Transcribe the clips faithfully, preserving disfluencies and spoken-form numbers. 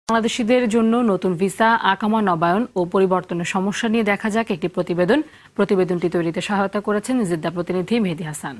বাংলাদেশিদের জন্য নতুন ভিসা, আকামা নবায়ন ও পরিবর্তনের সমস্যা নিয়ে দেখা যাক একটি প্রতিবেদন। প্রতিবেদনটি তৈরিতে সহায়তা করেছেন জেদ্দা প্রতিনিধি মেহেদী হাসান।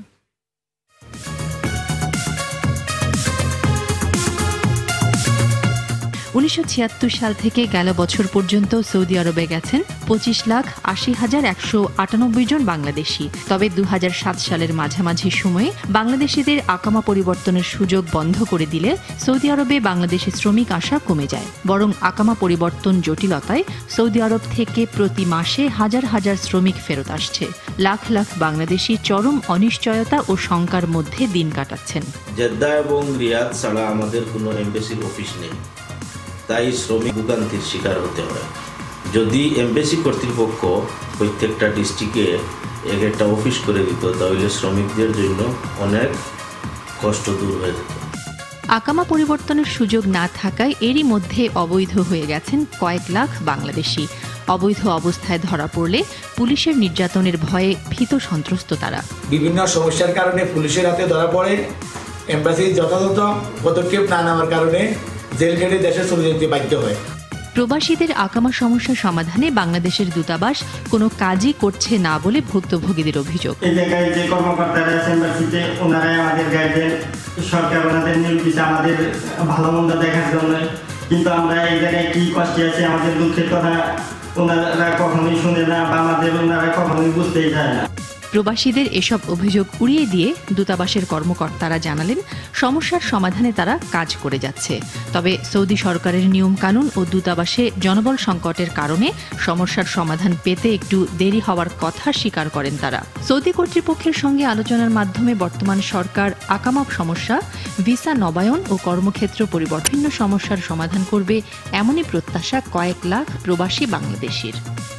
উনিশশো ছিয়াত্তর সাল থেকে গেল বছর পর্যন্ত সৌদি আরবে গেছেন পঁচিশ লাখ আশি হাজার একশো আটানব্বই জন বাংলাদেশি। তবে দু হাজার সাত সালের মাঝামাঝি সময়ে বাংলাদেশিদের আকামা পরিবর্তনের সুযোগ বন্ধ করে দিলে সৌদি আরবে বাংলাদেশি শ্রমিক আসা কমে যায়। বরং আকামা পরিবর্তন জটিলতায় সৌদি আরব থেকে প্রতি মাসে হাজার হাজার শ্রমিক ফেরত আসছে। লাখ লাখ বাংলাদেশি চরম অনিশ্চয়তা ও শঙ্কার মধ্যে দিন কাটাচ্ছেন। জেদ্দা এবং রিয়াদ ছাড়া আমাদের কোনো এমবেসির অফিস নেই, তাই শ্রমিক ভোগান্তির শিকার হতে হয়। যদি এমবেসি কর্তৃপক্ষ প্রত্যেকটা ডিস্ট্রিক্টে এক একটা অফিস করে দিত, তাহলে শ্রমিকদের জন্য অনেক কষ্ট দূর হয়ে যেত। আকামা পরিবর্তনের সুযোগ না থাকায় এরই মধ্যে অবৈধ হয়ে গেছেন কয়েক লাখ বাংলাদেশি। অবৈধ অবস্থায় ধরা পড়লে পুলিশের নির্যাতনের ভয়ে ভীত সন্ত্রস্ত তারা। বিভিন্ন সমস্যার কারণে পুলিশের হাতে ধরা পড়ে, এমবাসি যথাযথ পদক্ষেপ না নেওয়ার কারণে জেল খেটে দেশে চলে যেতে বাধ্য হয়। প্রবাসীদের আকামা সমস্যা সমাধানে বাংলাদেশের দূতাবাস কোনো কাজই করছে না বলে ভুক্তভোগীদের অভিযোগ। এই জায়গায় যে কর্মকর্তারা আছেন এমবাসিতে, ওনারাই আমাদের গাইডেন, সরকার ওনাদের নিয়োজিত আমাদের ভালো মন্দ দেখার জন্য। কিন্তু আমরা এই জায়গায় কি কষ্টে আছি, আমাদের দুঃখের কথা ওনারা কখনোই শুনে না বা আমাদের ওনারা কখনোই বুঝতেই চায় না। প্রবাসীদের এসব অভিযোগ উড়িয়ে দিয়ে দূতাবাসের কর্মকর্তারা জানালেন সমস্যার সমাধানে তারা কাজ করে যাচ্ছে। তবে সৌদি সরকারের নিয়মকানুন ও দূতাবাসে জনবল সংকটের কারণে সমস্যার সমাধান পেতে একটু দেরি হওয়ার কথা স্বীকার করেন তারা। সৌদি কর্তৃপক্ষের সঙ্গে আলোচনার মাধ্যমে বর্তমান সরকার আকামা সমস্যা, ভিসা নবায়ন ও কর্মক্ষেত্র পরিবর্তন সমস্যার সমাধান করবে, এমনই প্রত্যাশা কয়েক লাখ প্রবাসী বাংলাদেশির।